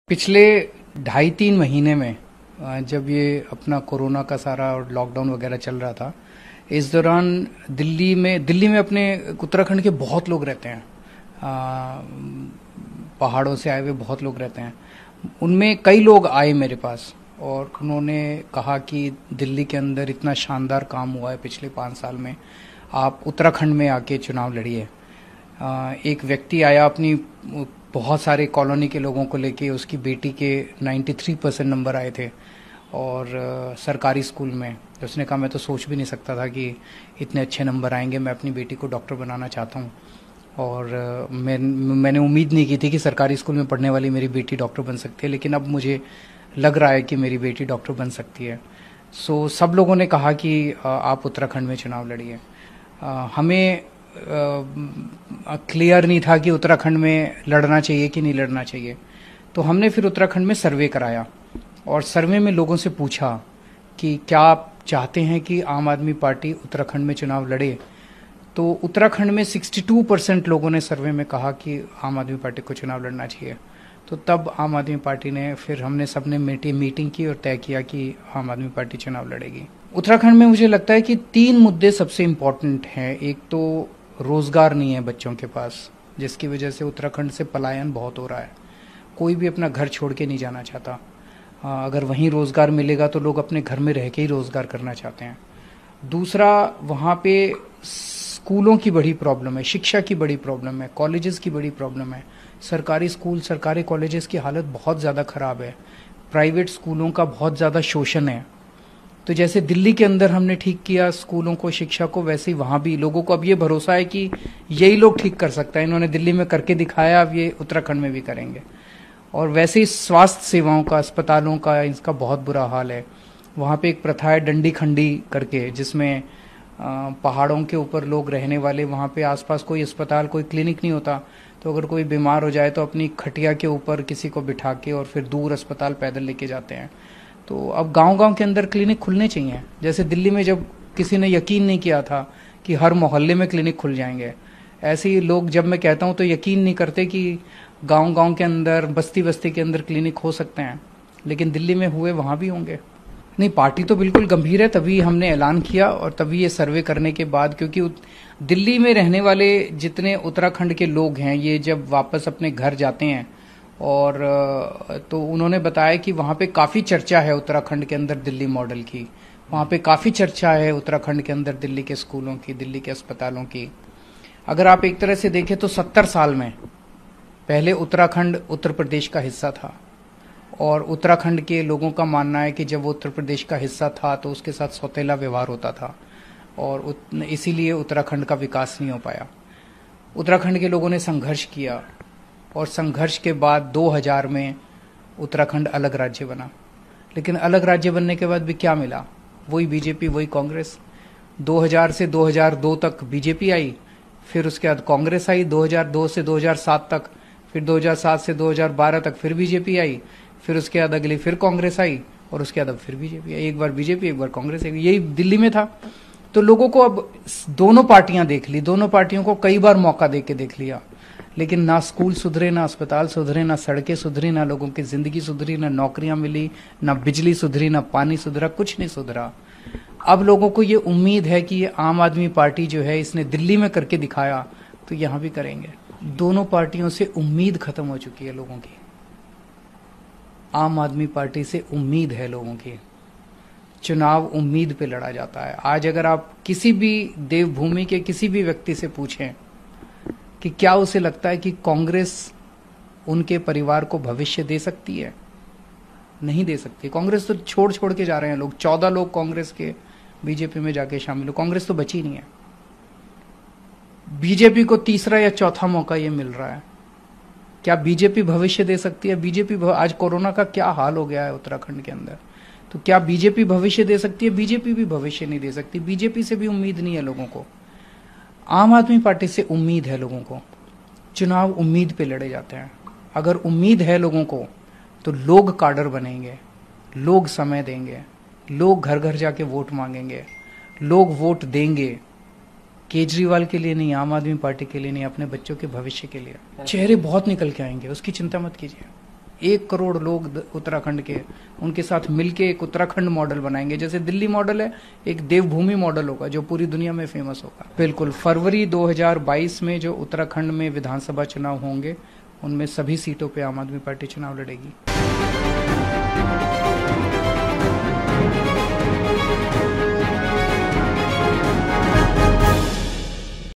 पिछले 2.5-3 महीने में जब ये अपना कोरोना का सारा लॉकडाउन वगैरह चल रहा था, इस दौरान दिल्ली में अपने उत्तराखंड के बहुत लोग रहते हैं। पहाड़ों से आए हुए बहुत लोग रहते हैं। उनमें कई लोग आए मेरे पास और उन्होंने कहा कि दिल्ली के अंदर इतना शानदार काम हुआ है पिछले 5 साल में, आप उत्तराखंड में आके चुनाव लड़िए। एक व्यक्ति आया अपनी बहुत सारे कॉलोनी के लोगों को लेके, उसकी बेटी के 93% नंबर आए थे और सरकारी स्कूल में। उसने कहा मैं तो सोच भी नहीं सकता था कि इतने अच्छे नंबर आएंगे, मैं अपनी बेटी को डॉक्टर बनाना चाहता हूँ। और मैंने उम्मीद नहीं की थी कि सरकारी स्कूल में पढ़ने वाली मेरी बेटी डॉक्टर बन सकती है, लेकिन अब मुझे लग रहा है कि मेरी बेटी डॉक्टर बन सकती है। सो सब लोगों ने कहा कि आप उत्तराखंड में चुनाव लड़िए। हमें क्लियर नहीं था कि उत्तराखंड में लड़ना चाहिए कि नहीं लड़ना चाहिए, तो हमने फिर उत्तराखंड में सर्वे कराया और सर्वे में लोगों से पूछा कि क्या आप चाहते हैं कि आम आदमी पार्टी उत्तराखंड में चुनाव लड़े। तो उत्तराखंड में 62% लोगों ने सर्वे में कहा कि आम आदमी पार्टी को चुनाव लड़ना चाहिए। तो तब आम आदमी पार्टी ने, फिर हमने सबने मीटिंग की और तय किया कि आम आदमी पार्टी चुनाव लड़ेगी। उत्तराखंड में मुझे लगता है कि 3 मुद्दे सबसे इम्पोर्टेंट हैं। एक तो रोजगार नहीं है बच्चों के पास, जिसकी वजह से उत्तराखंड से पलायन बहुत हो रहा है। कोई भी अपना घर छोड़ के नहीं जाना चाहता। अगर वहीं रोजगार मिलेगा तो लोग अपने घर में रह के ही रोजगार करना चाहते हैं। दूसरा, वहाँ पे स्कूलों की बड़ी प्रॉब्लम है, शिक्षा की बड़ी प्रॉब्लम है, कॉलेजेस की बड़ी प्रॉब्लम है। सरकारी स्कूल, सरकारी कॉलेजेस की हालत बहुत ज़्यादा ख़राब है। प्राइवेट स्कूलों का बहुत ज़्यादा शोषण है। तो जैसे दिल्ली के अंदर हमने ठीक किया स्कूलों को, शिक्षा को, वैसे ही वहाँ भी लोगों को अब ये भरोसा है कि यही लोग ठीक कर सकता है। इन्होंने दिल्ली में करके दिखाया, अब ये उत्तराखंड में भी करेंगे। और वैसे ही स्वास्थ्य सेवाओं का, अस्पतालों का, इसका बहुत बुरा हाल है। वहाँ पे एक प्रथा है डंडी खंडी करके, जिसमें पहाड़ों के ऊपर लोग रहने वाले, वहाँ पे आसपास कोई अस्पताल, कोई क्लिनिक नहीं होता। तो अगर कोई बीमार हो जाए तो अपनी खटिया के ऊपर किसी को बिठा के और फिर दूर अस्पताल पैदल लेके जाते हैं। तो अब गांव-गांव के अंदर क्लिनिक खुलने चाहिए। जैसे दिल्ली में जब किसी ने यकीन नहीं किया था कि हर मोहल्ले में क्लिनिक खुल जाएंगे, ऐसे ही लोग जब मैं कहता हूं तो यकीन नहीं करते कि गांव-गांव के अंदर, बस्ती-बस्ती के अंदर क्लिनिक हो सकते हैं। लेकिन दिल्ली में हुए, वहां भी होंगे। नहीं, पार्टी तो बिल्कुल गंभीर है, तभी हमने ऐलान किया और तभी ये सर्वे करने के बाद, क्योंकि दिल्ली में रहने वाले जितने उत्तराखंड के लोग हैं, ये जब वापस अपने घर जाते हैं और तो उन्होंने बताया कि वहाँ पे काफ़ी चर्चा है उत्तराखंड के अंदर दिल्ली मॉडल की। वहाँ पे काफ़ी चर्चा है उत्तराखंड के अंदर दिल्ली के स्कूलों की, दिल्ली के अस्पतालों की। अगर आप एक तरह से देखें तो 70 साल में पहले उत्तराखंड उत्तर प्रदेश का हिस्सा था और उत्तराखंड के लोगों का मानना है कि जब वो उत्तर प्रदेश का हिस्सा था तो उसके साथ सौतेला व्यवहार होता था और इसीलिए उत्तराखंड का विकास नहीं हो पाया। उत्तराखंड के लोगों ने संघर्ष किया और संघर्ष के बाद 2000 में उत्तराखंड अलग राज्य बना। लेकिन अलग राज्य बनने के बाद भी क्या मिला? वही बीजेपी, वही कांग्रेस। 2000 से 2002 तक बीजेपी आई, फिर उसके बाद कांग्रेस आई 2002 से 2007 तक, फिर 2007 से 2012 तक फिर बीजेपी आई, फिर उसके बाद अगली फिर कांग्रेस आई और उसके बाद अब फिर बीजेपी आई। एक बार बीजेपी, एक बार कांग्रेस, यही दिल्ली में था। तो लोगों को अब दोनों पार्टियां देख ली, दोनों पार्टियों को कई बार मौका दे के देख लिया, लेकिन ना स्कूल सुधरे, ना अस्पताल सुधरे, ना सड़कें सुधरी, ना लोगों की जिंदगी सुधरी, ना नौकरियां मिली, ना बिजली सुधरी, ना पानी सुधरा, कुछ नहीं सुधरा। अब लोगों को ये उम्मीद है कि ये आम आदमी पार्टी जो है, इसने दिल्ली में करके दिखाया तो यहां भी करेंगे। दोनों पार्टियों से उम्मीद खत्म हो चुकी है लोगों की। आम आदमी पार्टी से उम्मीद है लोगों की। चुनाव उम्मीद पे लड़ा जाता है। आज अगर आप किसी भी देवभूमि के किसी भी व्यक्ति से पूछें कि क्या उसे लगता है कि कांग्रेस उनके परिवार को भविष्य दे सकती है, नहीं दे सकती। कांग्रेस तो छोड़ छोड़ के जा रहे हैं लोग। 14 लोग कांग्रेस के बीजेपी में जाके शामिल हो। कांग्रेस तो बची नहीं है। बीजेपी को तीसरा या चौथा मौका ये मिल रहा है। क्या बीजेपी भविष्य दे सकती है? बीजेपी आज कोरोना का क्या हाल हो गया है उत्तराखंड के अंदर, तो क्या बीजेपी भविष्य दे सकती है? बीजेपी भी भविष्य नहीं दे सकती। बीजेपी से भी उम्मीद नहीं है लोगों को। आम आदमी पार्टी से उम्मीद है लोगों को। चुनाव उम्मीद पे लड़े जाते हैं। अगर उम्मीद है लोगों को तो लोग काडर बनेंगे, लोग समय देंगे, लोग घर घर जाके वोट मांगेंगे, लोग वोट देंगे। केजरीवाल के लिए नहीं, आम आदमी पार्टी के लिए नहीं, अपने बच्चों के भविष्य के लिए। चेहरे बहुत निकल के आएंगे, उसकी चिंता मत कीजिए। 1 करोड़ लोग उत्तराखंड के, उनके साथ मिलके एक उत्तराखंड मॉडल बनाएंगे। जैसे दिल्ली मॉडल है, एक देवभूमि मॉडल होगा जो पूरी दुनिया में फेमस होगा। बिल्कुल, फरवरी 2022 में जो उत्तराखंड में विधानसभा चुनाव होंगे, उनमें सभी सीटों पे आम आदमी पार्टी चुनाव लड़ेगी।